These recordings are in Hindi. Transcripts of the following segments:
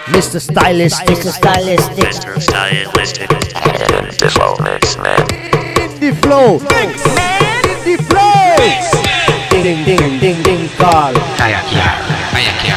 Mr. Stylistic, Mr. Stylistic, Mr. Stylistic. The flow mix man. the flow, the flow. Ding ding ding ding call. Kayak ya, kayak ya.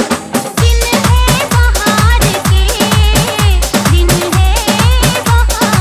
दिन है बहार के, दिन है बहार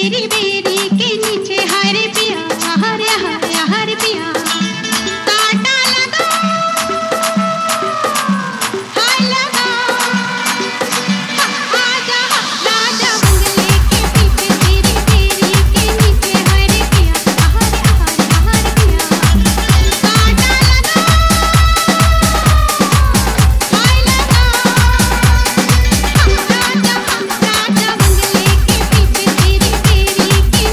तेरी बेरी के नीचे हरे पिया हरे हरे हरे पिया कांटा लगा हाय लगा आजा राजा बंगले के पीछे तेरी बेरी के नीचे हरे पिया हरे हरे हरे पिया कांटा लगा हाय लगा राजा बंगले के पीछे तेरी बेरी के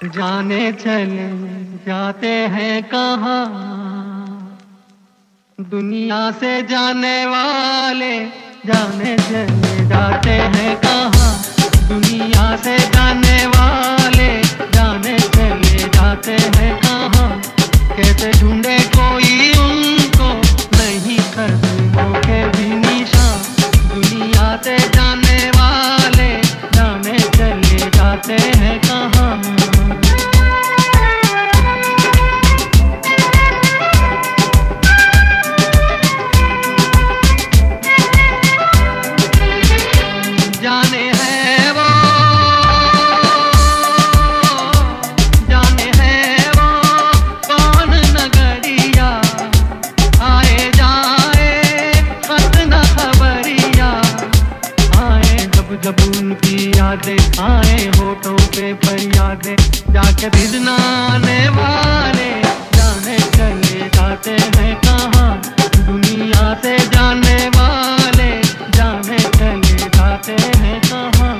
जाने चले जाते हैं कहाँ, दुनिया से जाने वाले जाने चले जाते हैं कहाँ, दुनिया से जाने वाले जाने चले जाते हैं कहाँ। कैसे ढूंढे कोई उनको नहीं कदमों के भी निशान, दुनिया से जाने वाले जाने चले जाते हैं कहाँ। जब उनकी यादें आए होठों पे फरियादें, जाके भिजना आने वाले जाने चले जाते हैं कहाँ, दुनिया से जाने वाले जाने चले जाते हैं कहाँ।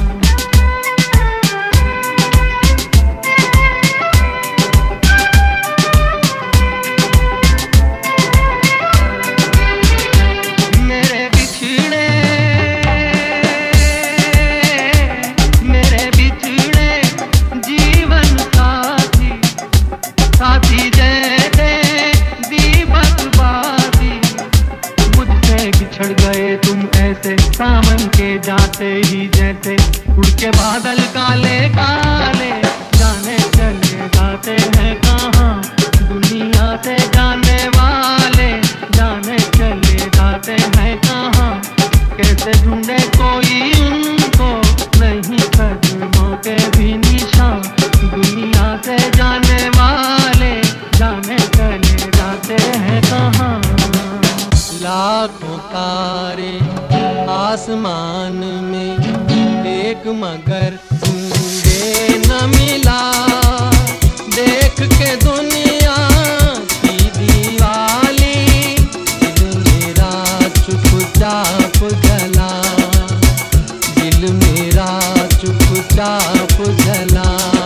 साथी जैसे दीपक बाती, मुझसे बिछड़ गए तुम ऐसे सावन के जाते ही जैसे, उड़ के बादल काले काले जाने चले जाते हैं कहाँ, दुनिया से जाने वाले जाने चले जाते हैं कहाँ। कैसे ढूंढे कोई उनको नहीं कदमों के भी निशान, दुनिया से जाने वाले जाने चले जाते हैं कहाँ। लाखों तारे आसमान में एक मगर ढूंढे न मिला, देख के दुनिया की दीवाली दिल मेरा चुपचाप जला, दिल मेरा चुपचाप जला।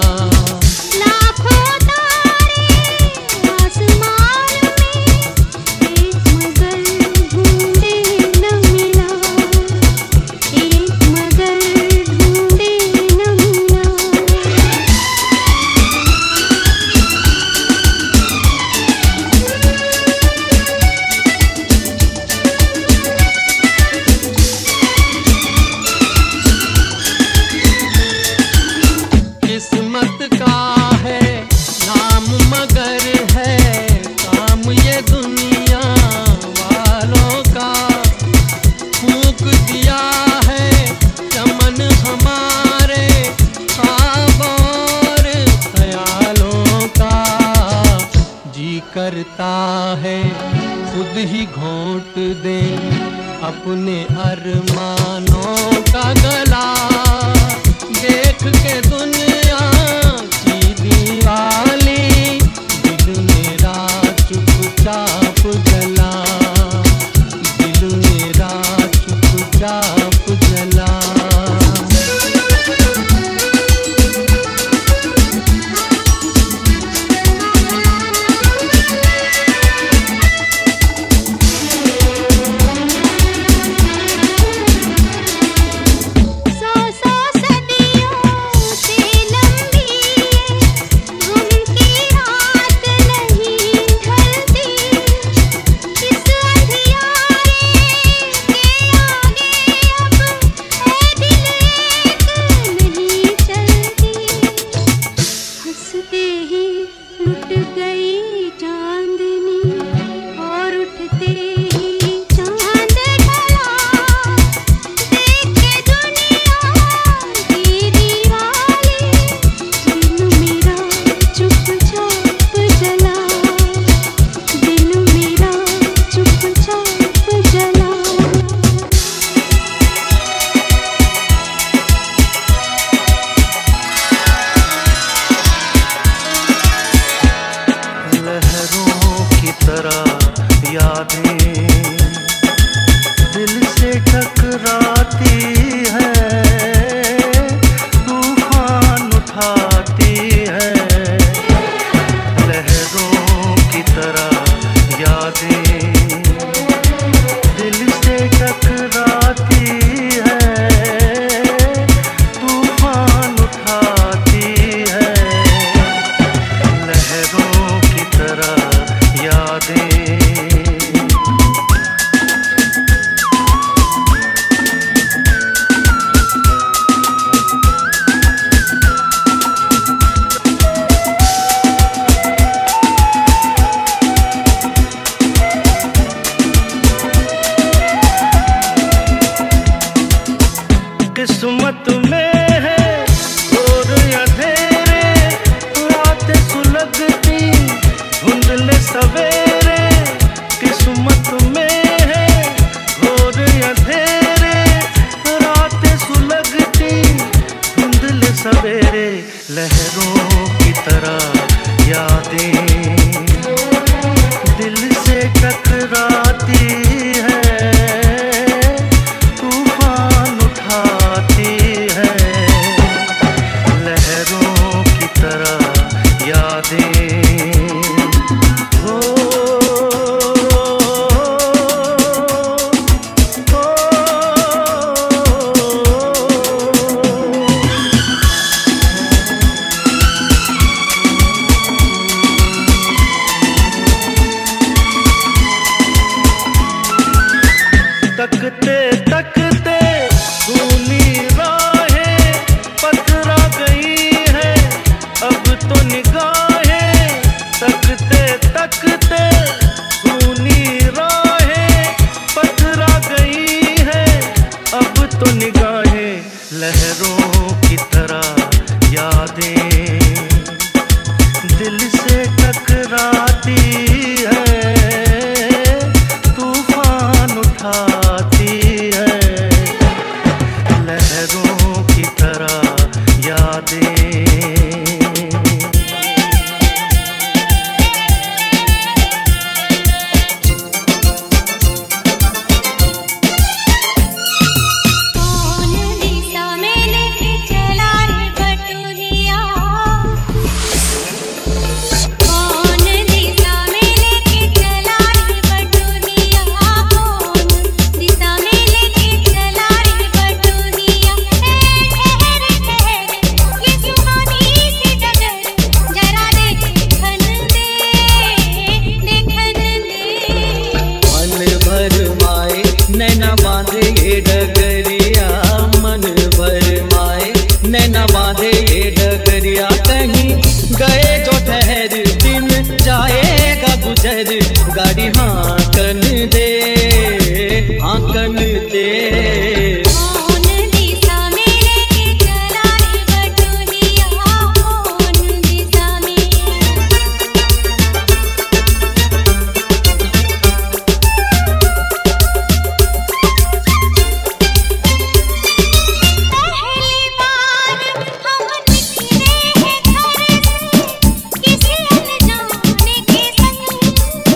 किस्मत का है नाम मगर है काम ये दुनिया वालों का, फूंक दिया है चमन हमारे ख्वाब और ख्यालों का, जी करता है खुद ही घोंट दे अपने अरमानों का गला, देख के दुनिया की दीवाली दिल मेरा चुपचाप जला, दिल मेरा चुपचाप जला। तकते तकते धूनी राहें पथरा गई है अब तो निगाहें। तकते तकते धूनी राहें पथरा गई है अब तो निगाहें। लहरों की तरह यादें दिल से टकराती है, तूफान उठाती है। लहरों की तरह यादें गाड़ी हाँकन दे, हाँकन दे। कौन दिशा में लेके चला रे बटोहिया, कौन दिशा में। पहली बार हम निकले हैं घर से किसी अनजाने के संग।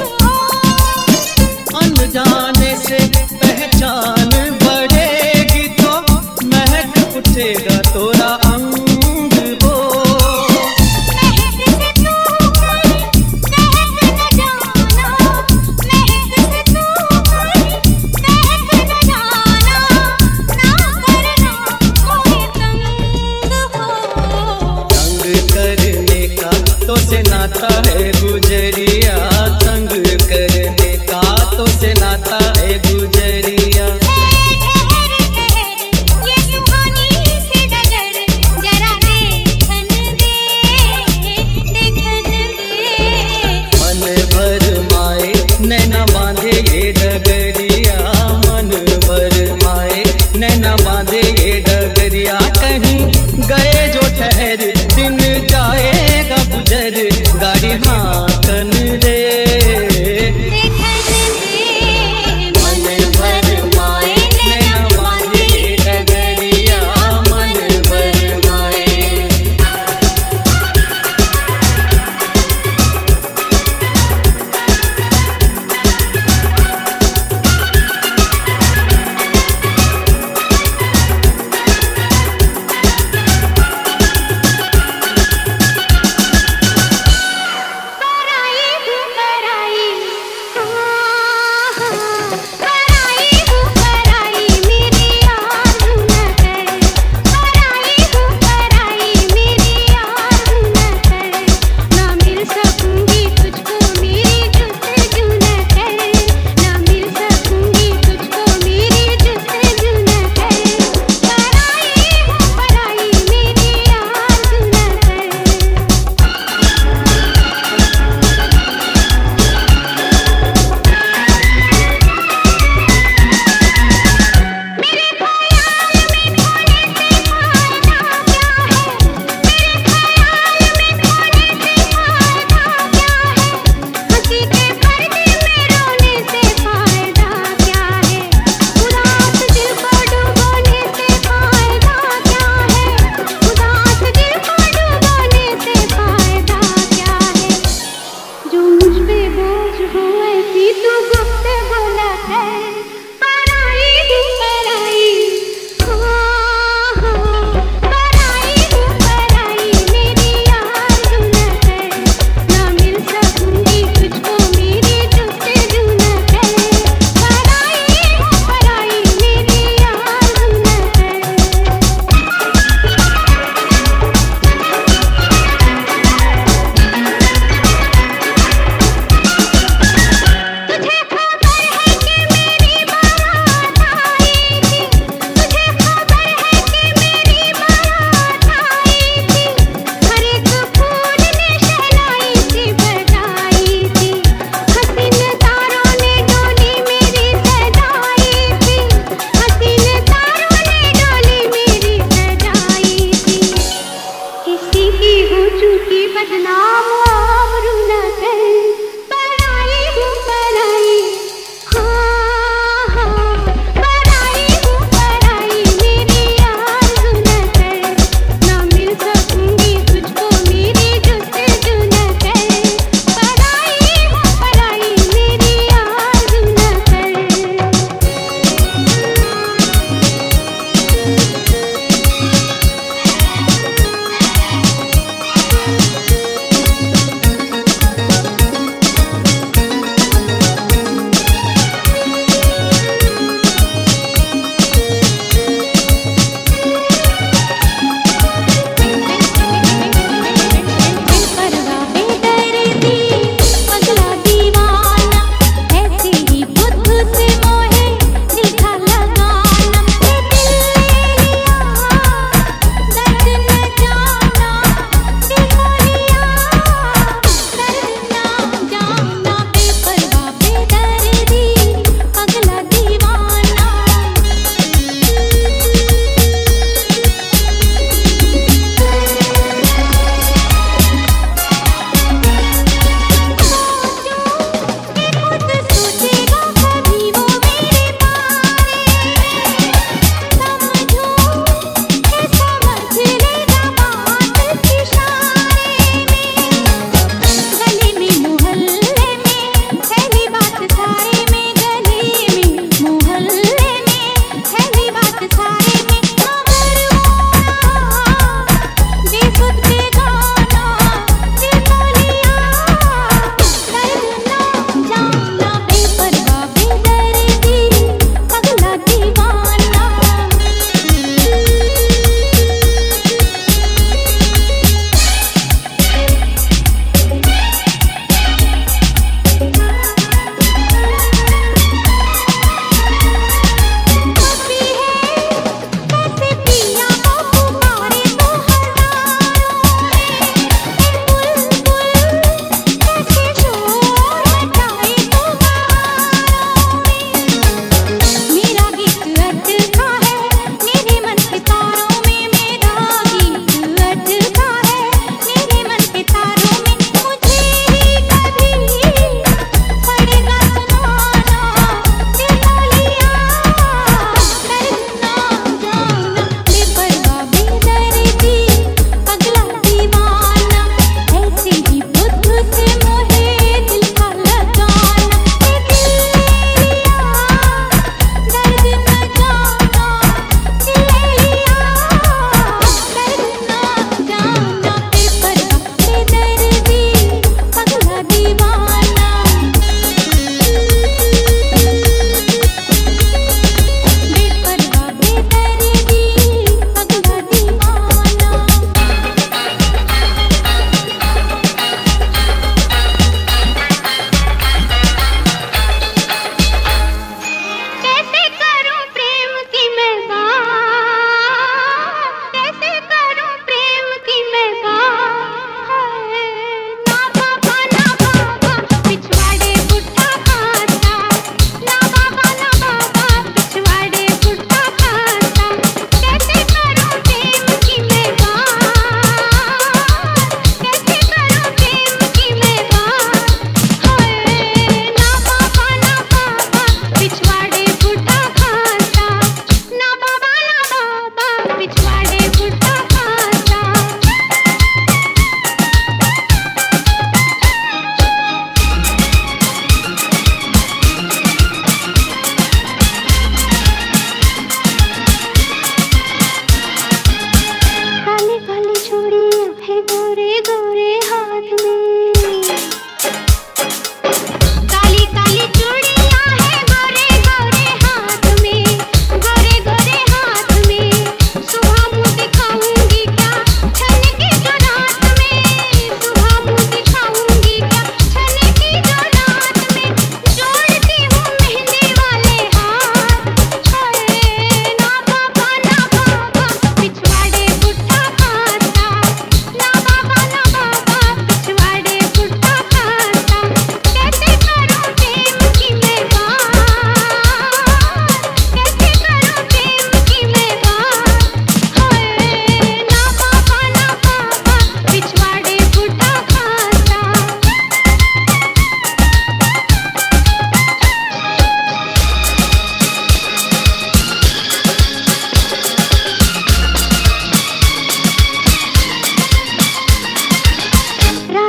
अनजाने से पहचान बढ़ेगी तो महक उठेगा तोरा अंग हो। महक से तू कोई महक न जाना, महक से तू कोई महक न जाना, ना करना कोई तंग हो। तंग करने का तो से नाता है गुजरिया, तंग करने का तो से नाता है गुजरिया। ठहर ठहर ये सुहानी सी डगर, जरा देखन दे, देखन दे। मन भर माए नैना बांधे ये डगरिया, मन भर माए नैना बांधे ये डगरिया। कहीं गए जो ठहर दिन जाएगा गुजर, गाड़ी हाँकन दे।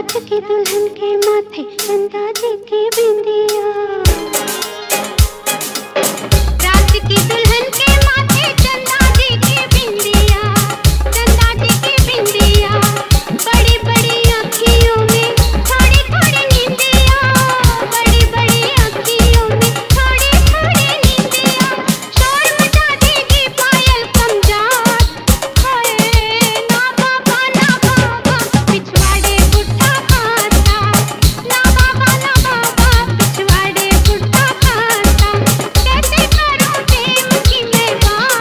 रात की दुल्हन के माथे चंदा जी की बिंदिया, रात की दुल्हन के माथे चंदा जी की बिंदिया, चंदा जी की बिंदिया, बड़ी बड़ी आँखियों में थोड़ी थोड़ी नींदिया, बड़ी बड़ी आँखियों में थोड़ी थोड़ी नींदिया, शोर मचा देगी पायल कमजात, हाय ना बाबा पिछवाड़े बुढ़ा खाता, ना बाबा पिछवाड़े बुढ़ा खाता, कैसे करूं प्रेम की मैं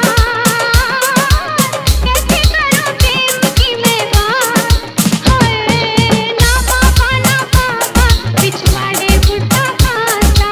बात, कैसे करूं प्रेम की मैं बात, हाय ना बाबा पिछवाड़े बुढ़ा खाता।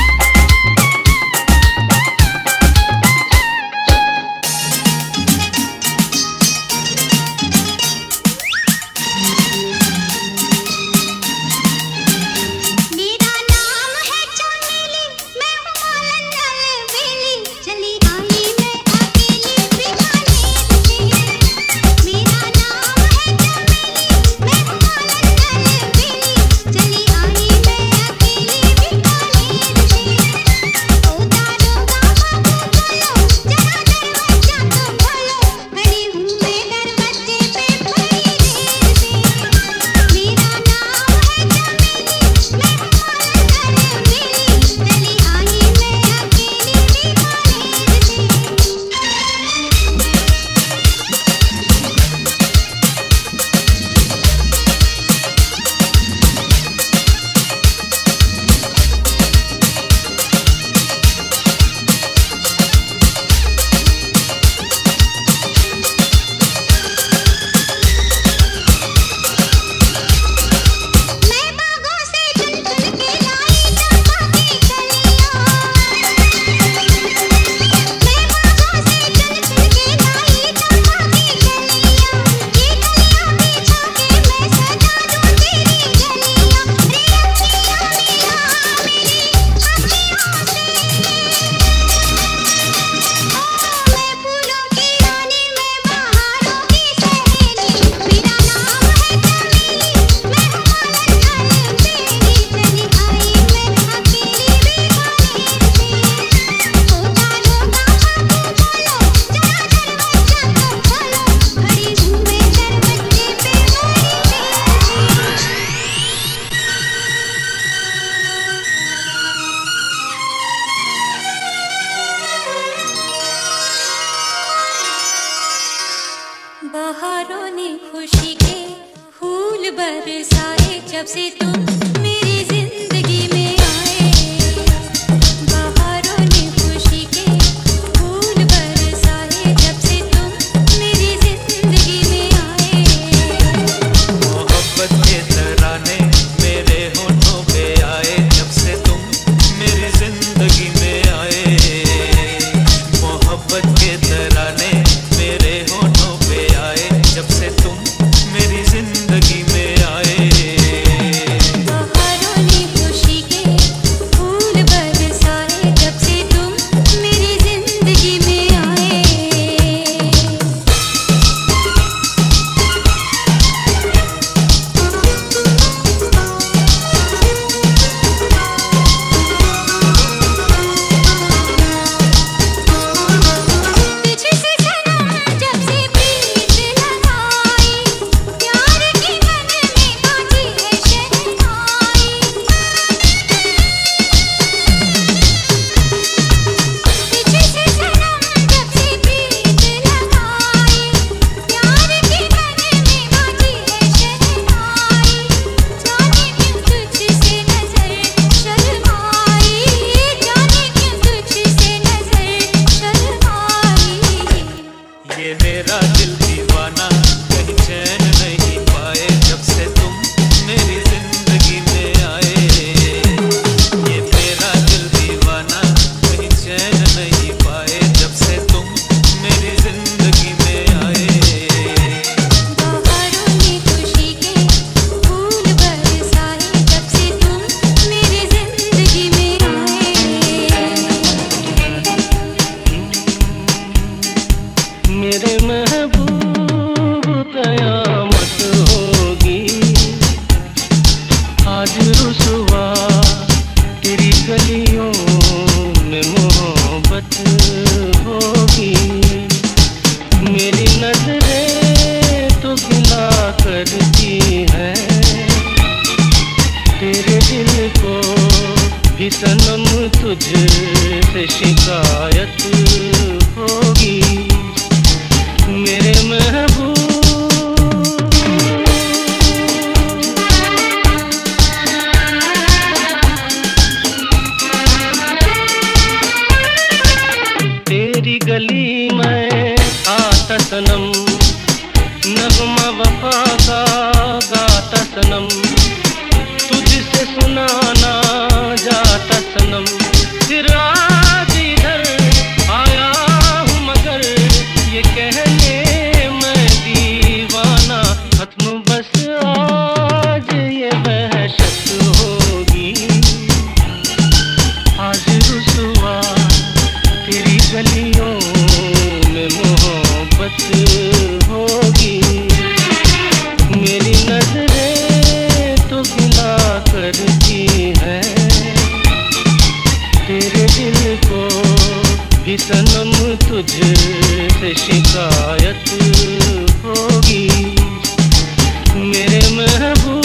मेरा नाम है चमेली, मैं हूँ मालन अलबेली, चली आई मैं अकेली बीकानेर से। मेरा नाम है चमेली, मैं हूँ मालन अलबेली, चली आई मैं अकेली बीकानेर से। ओ दारोगा बाबू बोलो, जरा दरवाजा तो खोलो, खड़ी हूँ मैं दरवाजे पे बड़ी देर से। मेरा नाम है चमेली, मैं हूँ मालन अलबेली, चली आई मैं अकेली बीकानेर से। मैं बागों से चुन चुन के लाई चंपा की कलियां, मैं बागों से चुन चुन के लाई चंपा की कलियां, ये कलियां बिछा के मैं सजा दूं तेरी गलियां, रे अखियां मिला मेरी अखियों से, मैं फूलों की रानी मैं बहारों की सहेली, मेरा नाम है चमेली, मैं हूँ मालन अलबेली, चली आई मैं अकेली बीकानेर से। ओ दारोगा बाबू बोलो, जरा दरवाजा तो खोलो, खड़ी हूँ मैं दरवाजे पे बड़ी देर से। बहारों ने खुशी के फूल बरसाए जब से तुम मेरी जिंदगी में आए, बहारों ने खुशी के फूल बरसाए जब से तुम मेरी जिंदगी में आए। मोहब्बत के तराने मेरे होठों पे आए जब से तुम मेरी जिंदगी में आए, मोहब्बत के तराने मेरे होठों पे आए जब से तुम मेरी जिंदगी में आए। भी सनम तुझसे शिकायत होगी मेरे महबूब। तेरी गली में आता सनम नगमा वफा का गाता सनम तुझसे सुनाना जाता सनम फिर आज इधर आया हूँ मगर ये कहने मैं दीवाना खत्म बस आज ये वहशत होगी आज रुसवा तेरी गलियों में मोहब्बत होगी मेरी नजरें तो गिला करती है तेरे दिल को भी सनम तुझसे शिकायत होगी मेरे महबूब।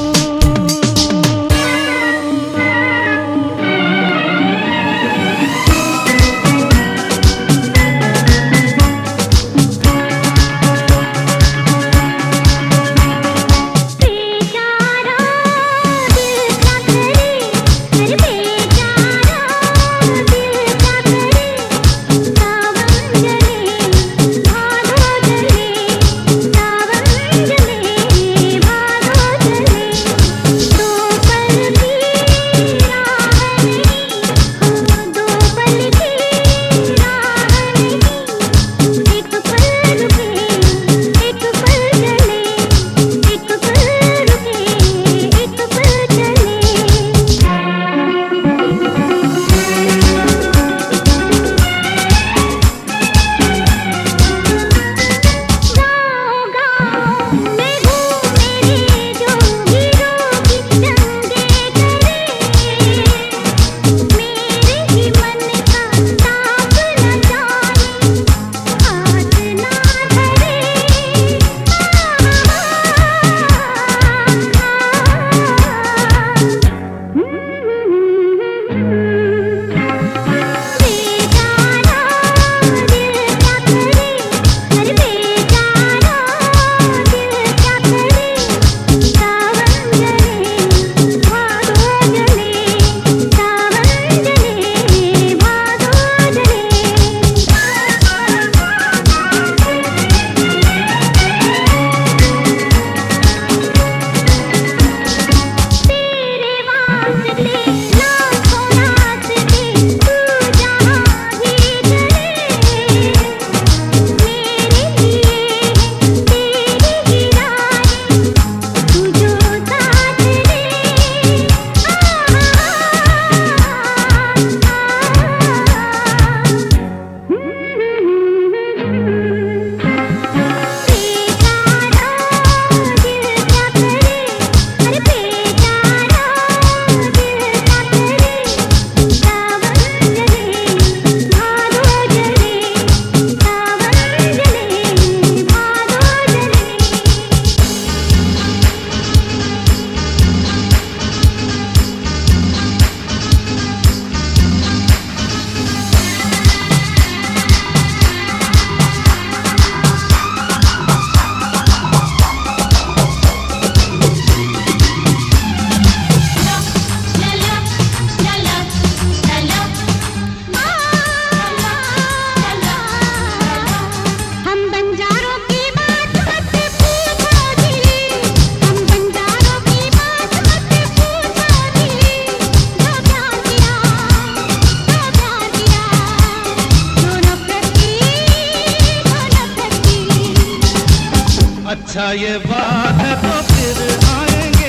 अच्छा ये बात है तो फिर आएंगे,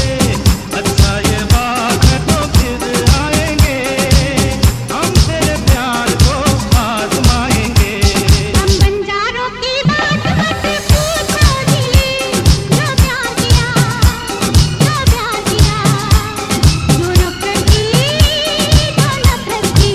अच्छा ये बात है तो फिर आएंगे, हम तेरे प्यार को आजमाएंगे। हम बंजारों की बात मत पूछो दिली, जो प्यार किया, जो प्यार किया, जो नफरत की, जो नफरत की।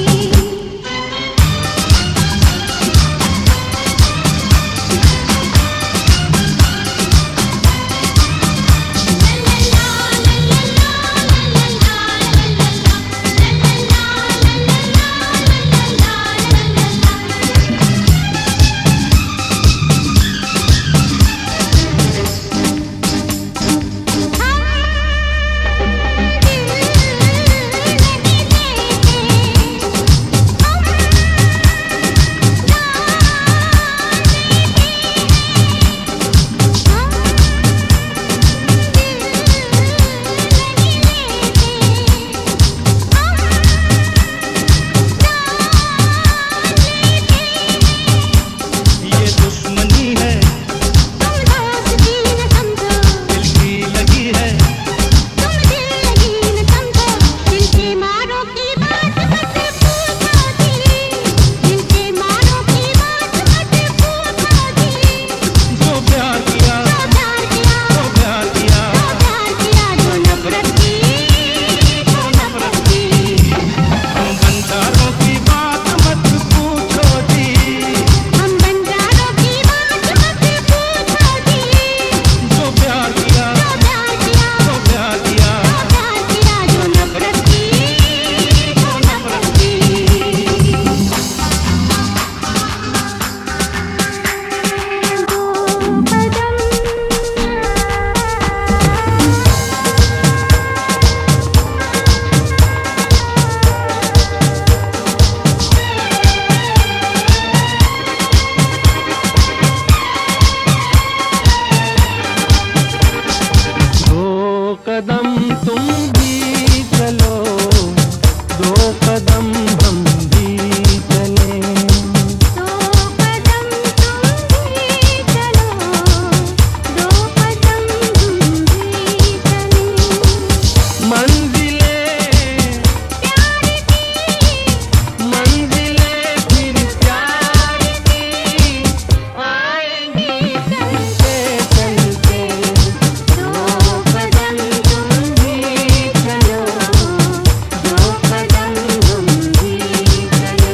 कदम तुम भी चलो, दो कदम हम भी चले। दो कदम तुम भी चलो, दो कदम हम भी चले। मंजिलें प्यार की, मंजिलें फिर प्यार की आएंगी चलते चलते। दो कदम तुम भी चलो, दो कदम हम भी चले।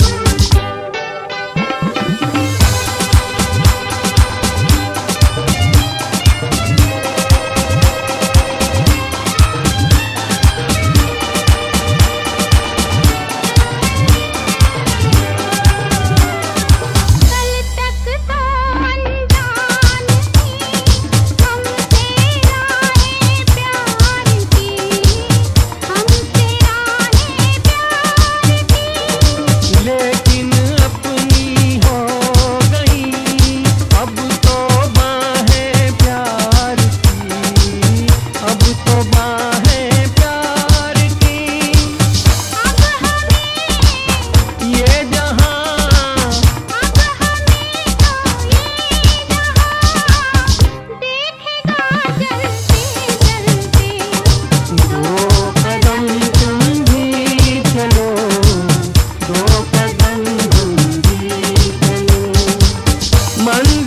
कल तक तो अनजान थी हमसे राहें प्यार की, हमसे राहें प्यार की। लेकिन अपनी हो गई अब तो बाहें प्यार की, अब तो बाहें प्यार की। अब हमें, ये जहां अब हमें तो ये जहां देखेगा चलते चलते। दो कदम तुम भी चलो, दो कदम हम भी चले।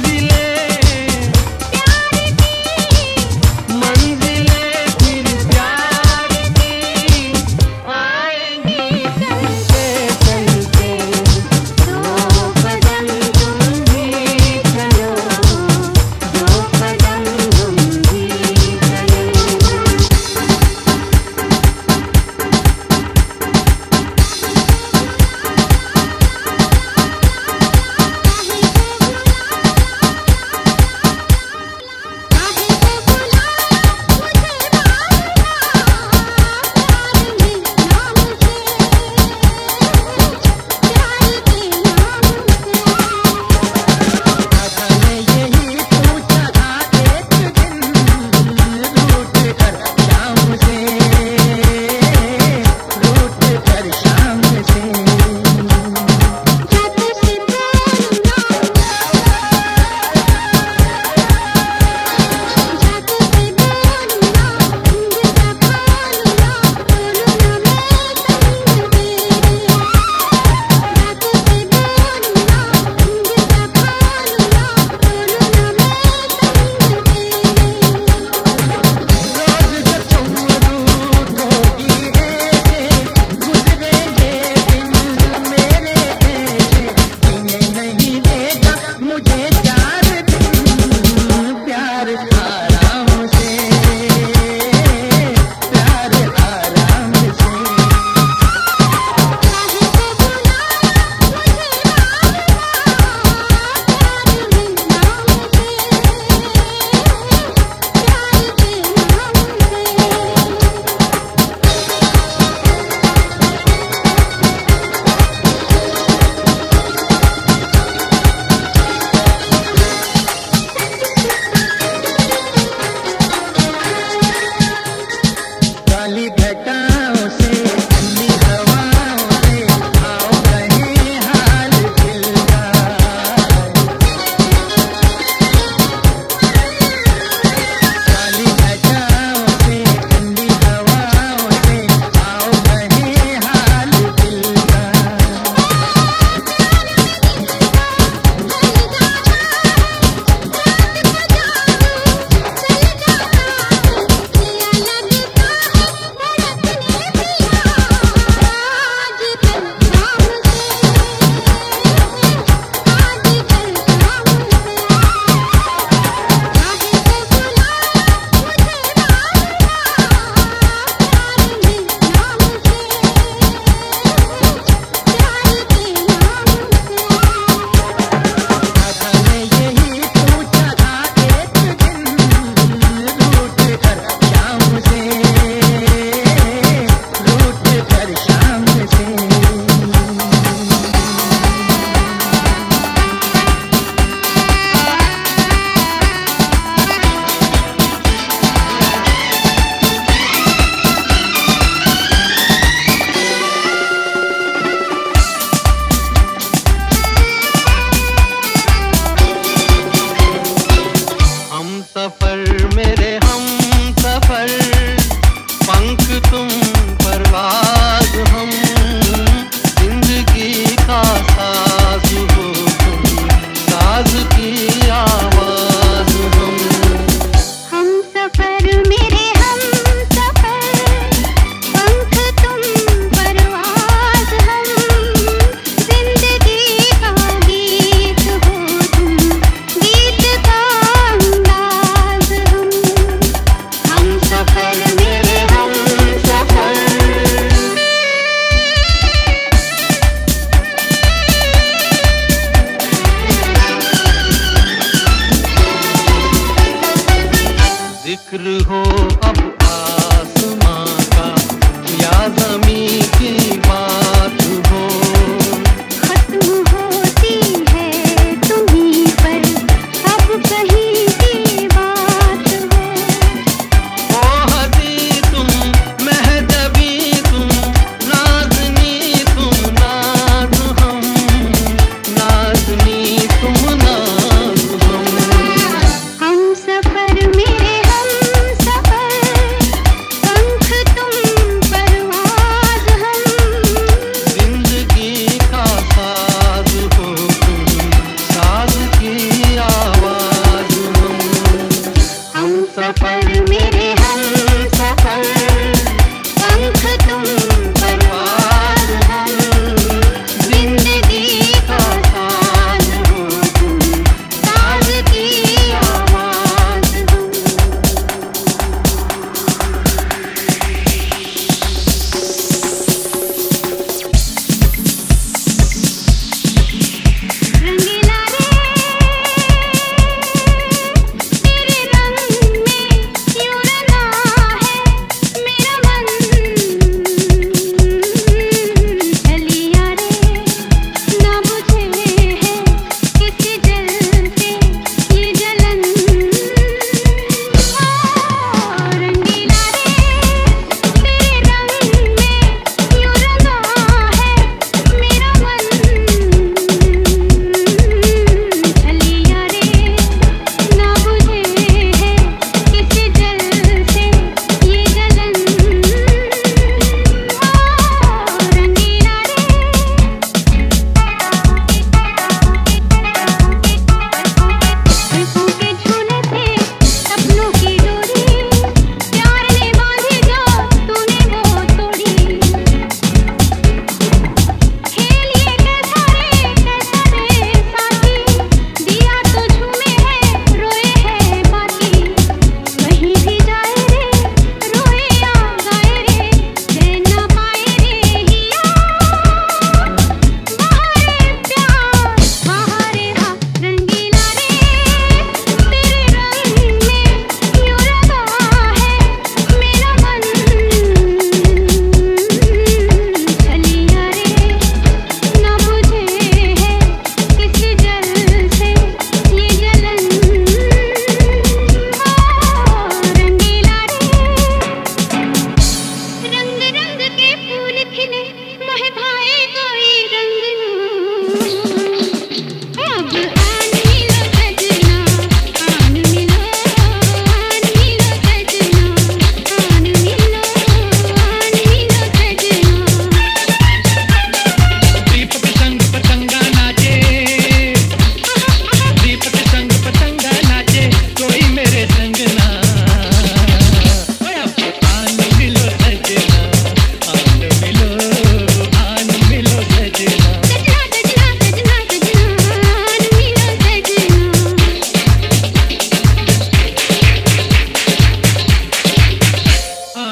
मंजिलें प्यार की, मंजिलें फिर प्यार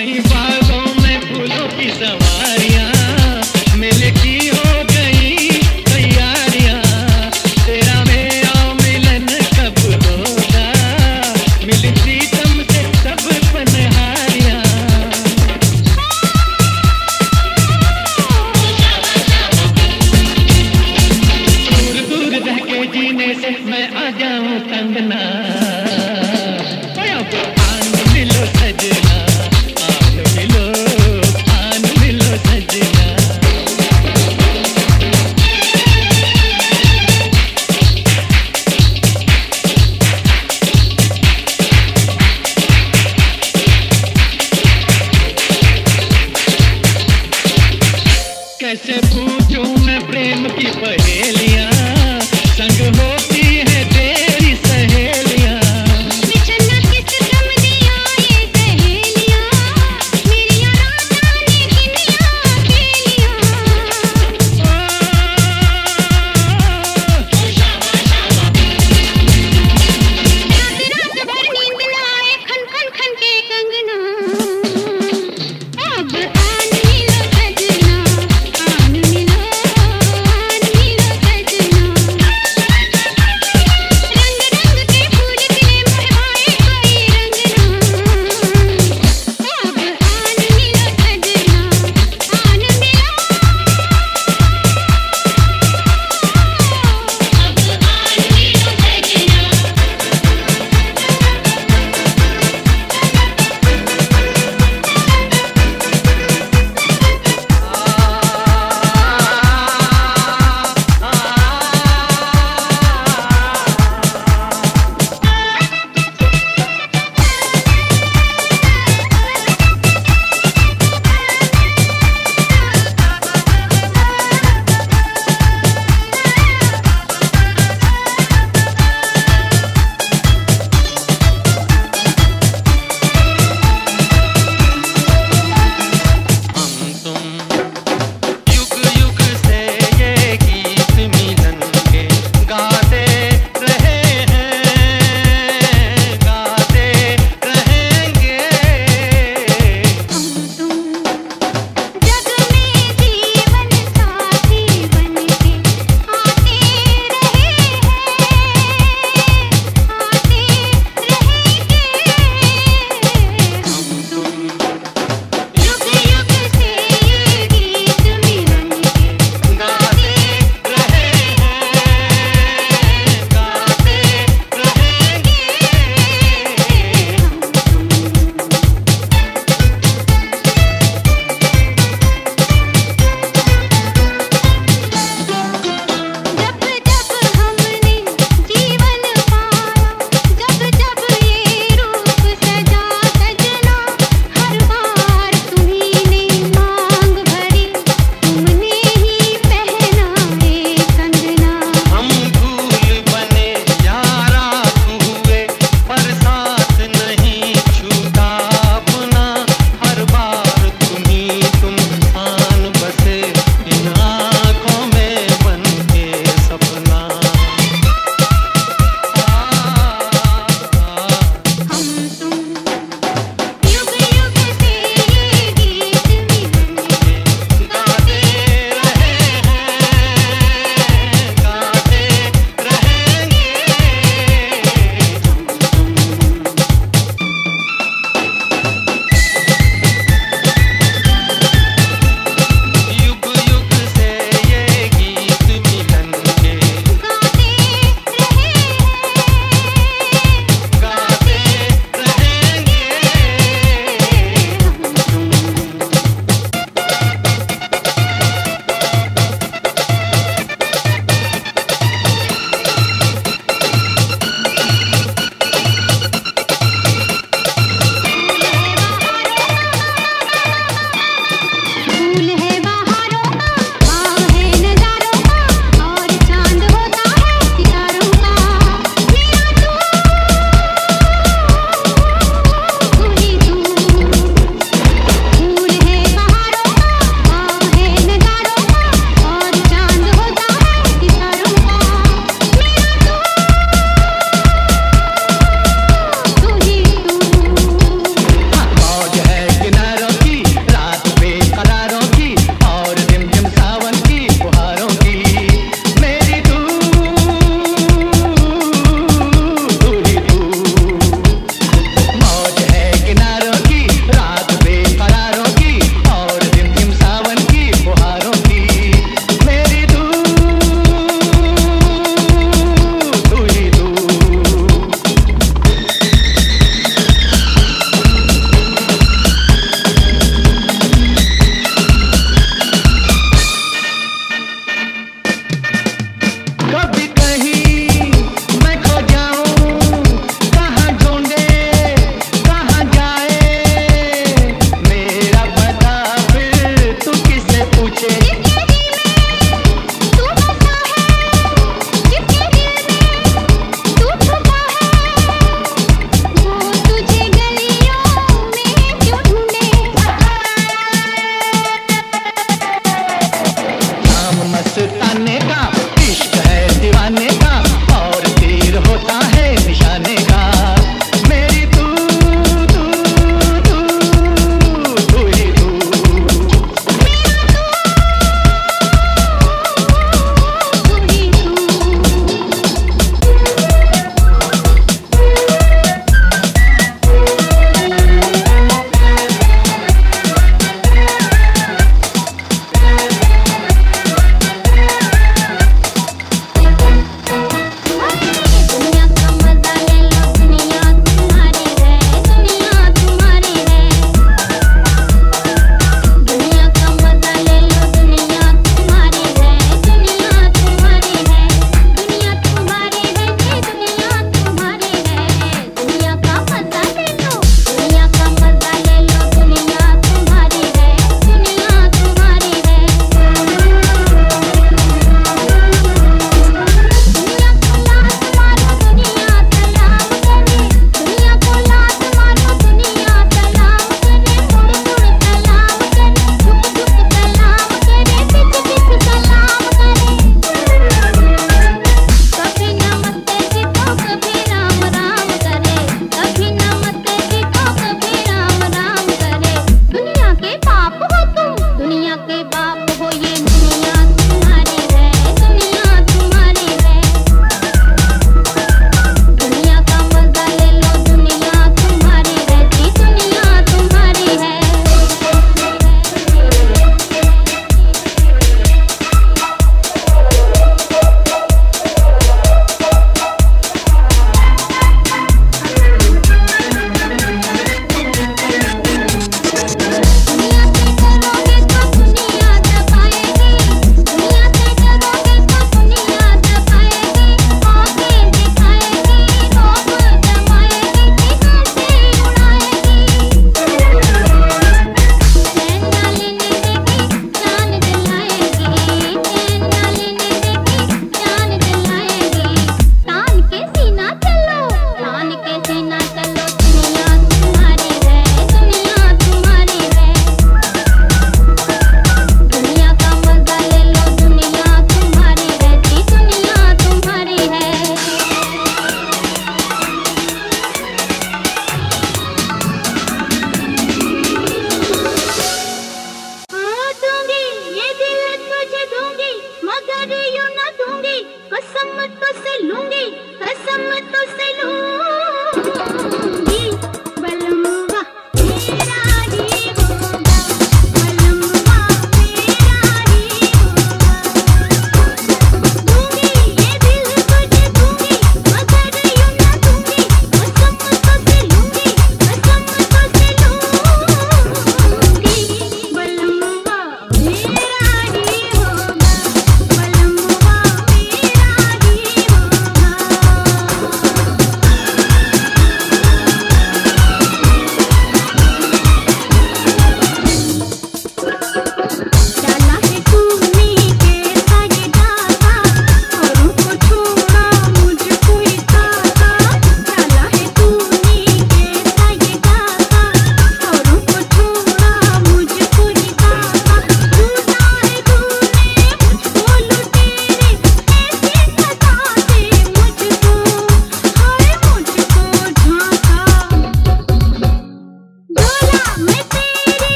माई बा